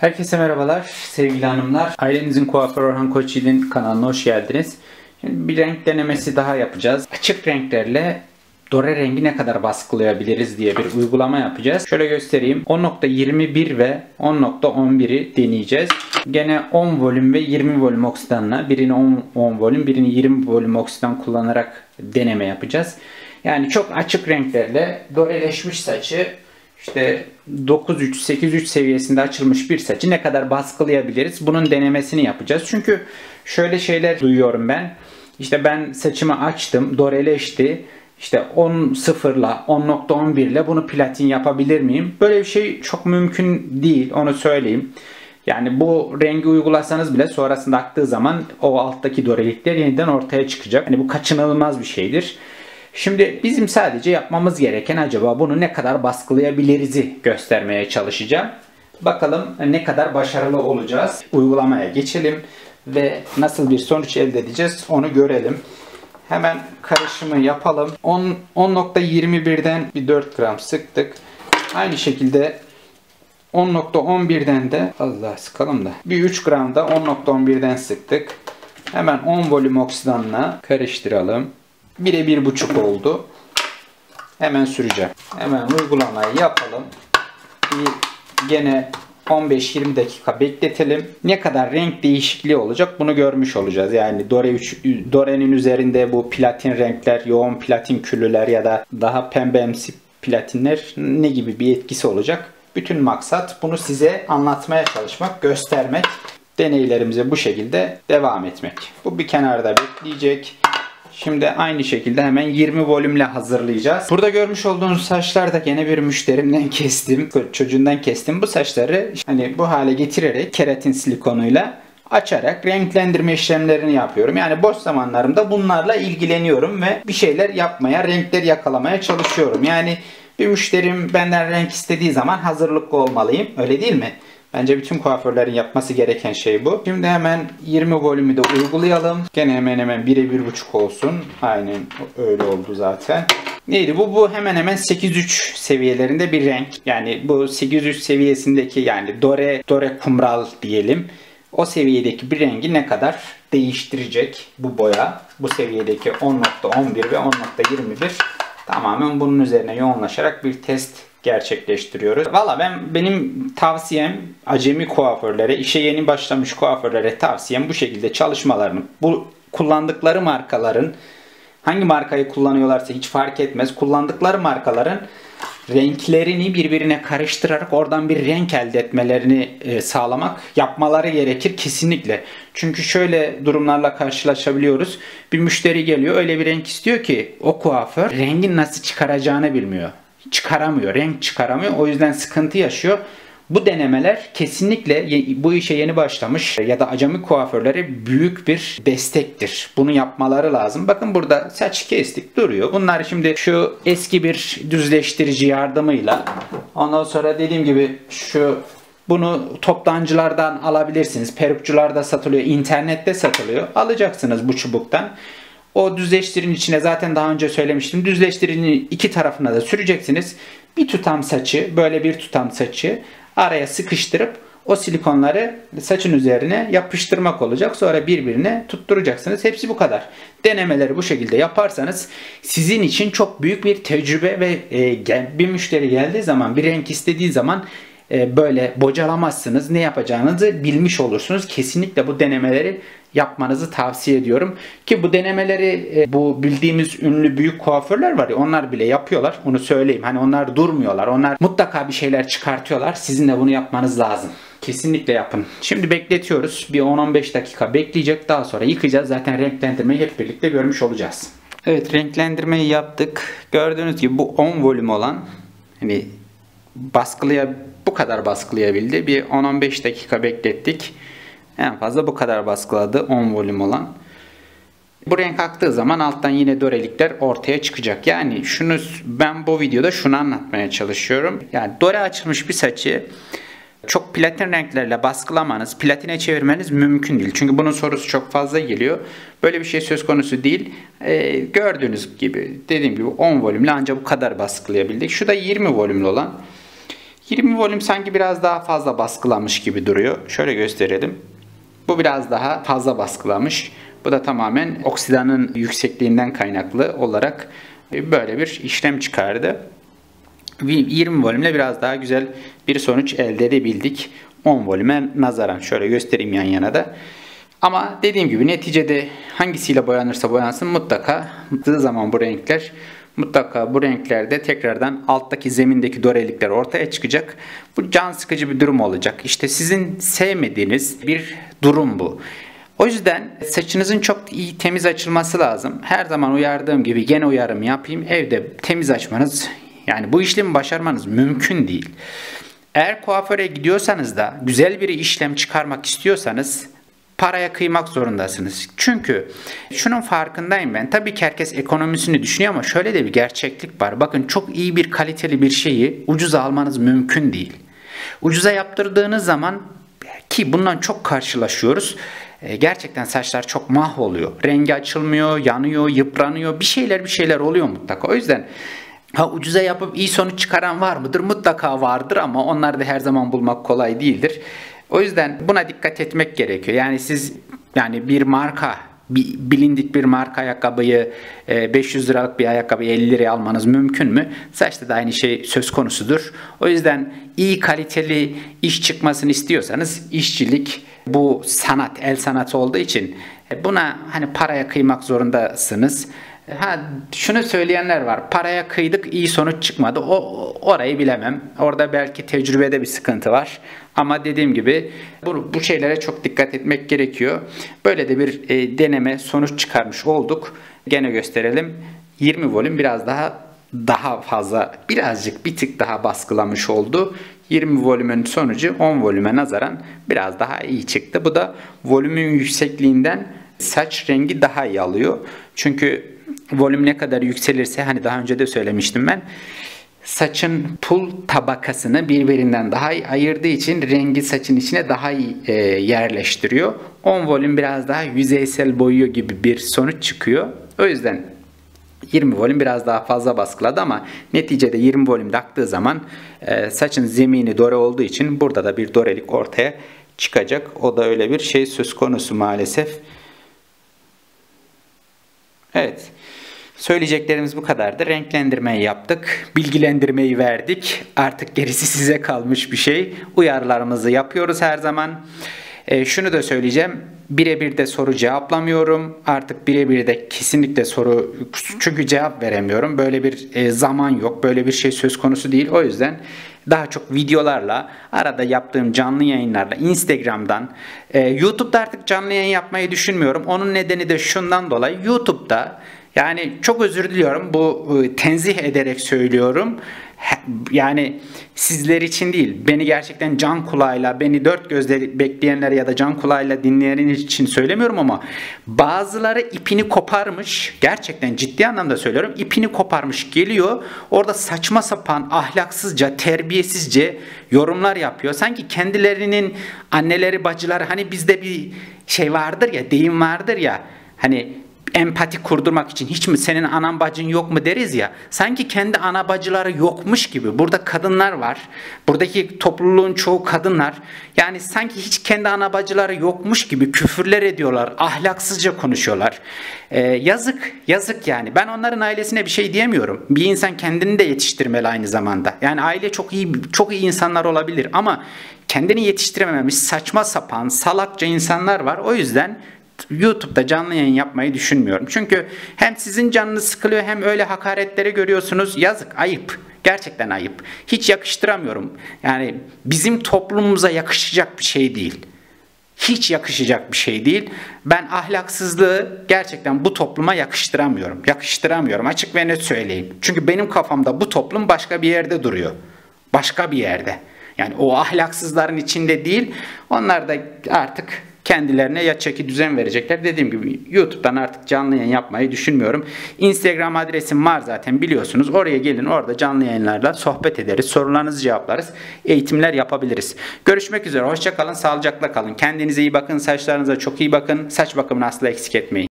Herkese merhabalar sevgili hanımlar. Ailenizin kuaförü Orhan Koçyiğit'in kanalına hoş geldiniz. Şimdi bir renk denemesi daha yapacağız. Açık renklerle dore rengi ne kadar baskılayabiliriz diye bir uygulama yapacağız. Şöyle göstereyim. 10.21 ve 10.11'i deneyeceğiz. Gene 10 volüm ve 20 volüm oksidanla birini 10 volüm birini 20 volüm oksidan kullanarak deneme yapacağız. Yani çok açık renklerle doreleşmiş saçı İşte 9-3, 8-3 seviyesinde açılmış bir saçı ne kadar baskılayabiliriz? Bunun denemesini yapacağız. Çünkü şöyle şeyler duyuyorum ben. İşte ben saçımı açtım, doreleşti. İşte 10.0 ile 10.11 ile bunu platin yapabilir miyim? Böyle bir şey çok mümkün değil, onu söyleyeyim. Yani bu rengi uygulasanız bile sonrasında aktığı zaman o alttaki dorelikler yeniden ortaya çıkacak. Yani bu kaçınılmaz bir şeydir. Şimdi bizim sadece yapmamız gereken acaba bunu ne kadar baskılayabiliriz'i göstermeye çalışacağım. Bakalım ne kadar başarılı olacağız. Uygulamaya geçelim ve nasıl bir sonuç elde edeceğiz onu görelim. Hemen karışımı yapalım. 10.21'den bir 4 gram sıktık. Aynı şekilde 10.11'den de az daha sıkalım da bir 3 gram da 10.11'den sıktık. Hemen 10 volüm oksidanla karıştıralım. 1'e 1,5 oldu. Hemen süreceğim. Hemen uygulamayı yapalım. Gene 15-20 dakika bekletelim. Ne kadar renk değişikliği olacak bunu görmüş olacağız. Yani dorenin üzerinde bu platin renkler, yoğun platin küllüler ya da daha pembemsi platinler ne gibi bir etkisi olacak? Bütün maksat bunu size anlatmaya çalışmak, göstermek. Deneylerimize bu şekilde devam etmek. Bu bir kenarda bekleyecek. Şimdi aynı şekilde hemen 20 volümle hazırlayacağız. Burada görmüş olduğunuz saçlar da gene bir müşterimden kestim. Çocuğundan kestim. Bu saçları hani bu hale getirerek keratin silikonuyla açarak renklendirme işlemlerini yapıyorum. Yani boş zamanlarımda bunlarla ilgileniyorum ve bir şeyler yapmaya, renkler yakalamaya çalışıyorum. Yani bir müşterim benden renk istediği zaman hazırlıklı olmalıyım. Öyle değil mi? Bence bütün kuaförlerin yapması gereken şey bu. Şimdi hemen 20 volümü de uygulayalım. Gene hemen 1'e 1,5 olsun. Aynen öyle oldu zaten. Neydi bu? Bu hemen hemen 8-3 seviyelerinde bir renk. Yani bu 8-3 seviyesindeki yani dore kumral diyelim. O seviyedeki bir rengi ne kadar değiştirecek bu boya? Bu seviyedeki 10.11 ve 10.21 tamamen bunun üzerine yoğunlaşarak bir test gerçekleştiriyoruz. Valla benim tavsiyem acemi kuaförlere, işe yeni başlamış kuaförlere tavsiyem bu şekilde çalışmalarını, bu kullandıkları markaların hangi markayı kullanıyorlarsa hiç fark etmez. Kullandıkları markaların renklerini birbirine karıştırarak oradan bir renk elde etmelerini sağlamak, yapmaları gerekir kesinlikle. Çünkü şöyle durumlarla karşılaşabiliyoruz. Bir müşteri geliyor öyle bir renk istiyor ki o kuaför rengin nasıl çıkaracağını bilmiyor. Çıkaramıyor, renk çıkaramıyor. O yüzden sıkıntı yaşıyor. Bu denemeler kesinlikle bu işe yeni başlamış ya da acemi kuaförlere büyük bir destektir. Bunu yapmaları lazım. Bakın burada saç kestik duruyor. Bunlar şimdi şu eski bir düzleştirici yardımıyla ondan sonra dediğim gibi bunu toptancılardan alabilirsiniz. Perukçularda satılıyor, internette satılıyor. Alacaksınız bu çubuktan. O düzleştiricinin içine zaten daha önce söylemiştim. Düzleştiricinin iki tarafına da süreceksiniz. Bir tutam saçı, böyle bir tutam saçı araya sıkıştırıp o silikonları saçın üzerine yapıştırmak olacak. Sonra birbirine tutturacaksınız. Hepsi bu kadar. Denemeleri bu şekilde yaparsanız sizin için çok büyük bir tecrübe ve bir müşteri geldiği zaman, bir renk istediği zaman böyle bocalamazsınız. Ne yapacağınızı bilmiş olursunuz. Kesinlikle bu denemeleri yapmanızı tavsiye ediyorum. Ki bu denemeleri bu bildiğimiz ünlü büyük kuaförler var ya onlar bile yapıyorlar. Onu söyleyeyim. Hani onlar durmuyorlar. Onlar mutlaka bir şeyler çıkartıyorlar. Sizin de bunu yapmanız lazım. Kesinlikle yapın. Şimdi bekletiyoruz. Bir 10-15 dakika bekleyecek. Daha sonra yıkayacağız. Zaten renklendirmeyi hep birlikte görmüş olacağız. Evet, renklendirmeyi yaptık. Gördüğünüz gibi bu 10 volüm olan hani bu kadar baskılayabildi. Bir 10-15 dakika beklettik. En fazla bu kadar baskıladı 10 volüm olan. Bu renk aktığı zaman alttan yine dorelikler ortaya çıkacak. Yani ben bu videoda şunu anlatmaya çalışıyorum. Yani dore açılmış bir saçı çok platin renklerle baskılamanız, platine çevirmeniz mümkün değil. Çünkü bunun sorusu çok fazla geliyor. Böyle bir şey söz konusu değil. Gördüğünüz gibi dediğim gibi 10 volümle ancak bu kadar baskılayabildik. Şu da 20 volümlü olan. 20 volüm sanki biraz daha fazla baskılamış gibi duruyor. Şöyle gösterelim. Bu biraz daha fazla baskılamış. Bu da tamamen oksidanın yüksekliğinden kaynaklı olarak böyle bir işlem çıkardı. 20 volümle biraz daha güzel bir sonuç elde edebildik. 10 volüme nazaran. Şöyle göstereyim yan yana da. Ama dediğim gibi neticede hangisiyle boyanırsa boyansın mutlaka zaman bu renkler mutlaka bu renklerde tekrardan alttaki zemindeki dorelikler ortaya çıkacak. Bu can sıkıcı bir durum olacak. İşte sizin sevmediğiniz bir durum bu. O yüzden saçınızın çok iyi temiz açılması lazım. Her zaman uyardığım gibi gene uyarım yapayım. Evde temiz açmanız, yani bu işlemi başarmanız mümkün değil. Eğer kuaföre gidiyorsanız da güzel bir işlem çıkarmak istiyorsanız paraya kıymak zorundasınız. Çünkü şunun farkındayım ben. Tabii ki herkes ekonomisini düşünüyor ama şöyle de bir gerçeklik var. Bakın, çok iyi bir kaliteli bir şeyi ucuza almanız mümkün değil. Ucuza yaptırdığınız zaman, ki bundan çok karşılaşıyoruz, gerçekten saçlar çok mahvoluyor. Rengi açılmıyor, yanıyor, yıpranıyor. Bir şeyler oluyor mutlaka. O yüzden ucuza yapıp iyi sonuç çıkaran var mıdır? Mutlaka vardır ama onları da her zaman bulmak kolay değildir. O yüzden buna dikkat etmek gerekiyor. Yani siz bir marka, bilindik bir marka ayakkabıyı 500 liralık bir ayakkabıyı 50 liraya almanız mümkün mü? Saçta da aynı şey söz konusudur. O yüzden iyi kaliteli iş çıkmasını istiyorsanız işçilik bu sanat, el sanatı olduğu için buna paraya kıymak zorundasınız. Şunu söyleyenler var. Paraya kıydık, iyi sonuç çıkmadı. Orayı bilemem. Orada belki tecrübede bir sıkıntı var. Ama dediğim gibi bu şeylere çok dikkat etmek gerekiyor. Böyle de bir deneme sonuç çıkarmış olduk. Gene gösterelim. 20 volüm biraz daha fazla, bir tık daha baskılamış oldu. 20 volümün sonucu 10 volüme nazaran biraz daha iyi çıktı. Bu da volümün yüksekliğinden saç rengi daha iyi alıyor. Çünkü volüm ne kadar yükselirse, daha önce de söylemiştim ben, saçın pul tabakasını birbirinden daha iyi ayırdığı için rengi saçın içine daha iyi yerleştiriyor. 10 volüm biraz daha yüzeysel boyuyor gibi bir sonuç çıkıyor. O yüzden 20 volüm biraz daha fazla baskıladı ama neticede 20 volüm taktığı zaman saçın zemini dore olduğu için burada da bir dorelik ortaya çıkacak. O da öyle bir şey söz konusu maalesef. Evet. Söyleyeceklerimiz bu kadardı. Renklendirmeyi yaptık. Bilgilendirmeyi verdik. Artık gerisi size kalmış bir şey. Uyarılarımızı yapıyoruz her zaman. Şunu da söyleyeceğim. Birebir de soru cevaplamıyorum. Artık birebir de kesinlikle soru, çünkü cevap veremiyorum. Böyle bir zaman yok. Böyle bir şey söz konusu değil. O yüzden daha çok videolarla, arada yaptığım canlı yayınlarla, Instagram'dan, YouTube'da artık canlı yayın yapmayı düşünmüyorum. Onun nedeni de şundan dolayı. YouTube'da, çok özür diliyorum, bu tenzih ederek söylüyorum. Yani sizler için değil, beni gerçekten can kulağıyla, beni dört gözle bekleyenler ya da can kulağıyla dinleyenler için söylemiyorum ama bazıları ipini koparmış, gerçekten ciddi anlamda söylüyorum, ipini koparmış geliyor, orada saçma sapan, ahlaksızca, terbiyesizce yorumlar yapıyor. Sanki kendilerinin anneleri, bacıları, bizde bir şey vardır ya, deyim vardır ya, empati kurdurmak için, hiç mi senin anan bacın yok mu deriz ya, sanki kendi ana bacıları yokmuş gibi. Burada kadınlar var, buradaki topluluğun çoğu kadınlar, sanki hiç kendi ana bacıları yokmuş gibi küfürler ediyorlar, ahlaksızca konuşuyorlar. Yazık yani. Ben onların ailesine bir şey diyemiyorum. Bir insan kendini de yetiştirmeli aynı zamanda. Aile çok iyi insanlar olabilir ama kendini yetiştirememiş saçma sapan, salakça insanlar var. O yüzden YouTube'da canlı yayın yapmayı düşünmüyorum. Çünkü hem sizin canınız sıkılıyor, hem öyle hakaretleri görüyorsunuz. Yazık, ayıp. Gerçekten ayıp. Hiç yakıştıramıyorum. Bizim toplumumuza yakışacak bir şey değil. Hiç yakışacak bir şey değil. Ben ahlaksızlığı gerçekten bu topluma yakıştıramıyorum. Yakıştıramıyorum. Açık ve net söyleyeyim. Çünkü benim kafamda bu toplum başka bir yerde duruyor. Başka bir yerde. O ahlaksızların içinde değil. Onlar da artık kendilerine ya çeki düzen verecekler. Dediğim gibi YouTube'dan artık canlı yayın yapmayı düşünmüyorum. Instagram adresim var zaten, biliyorsunuz. Oraya gelin, orada canlı yayınlarla sohbet ederiz. Sorularınızı cevaplarız. Eğitimler yapabiliriz. Görüşmek üzere. Hoşça kalın. Sağlıcakla kalın. Kendinize iyi bakın. Saçlarınıza çok iyi bakın. Saç bakımını asla eksik etmeyin.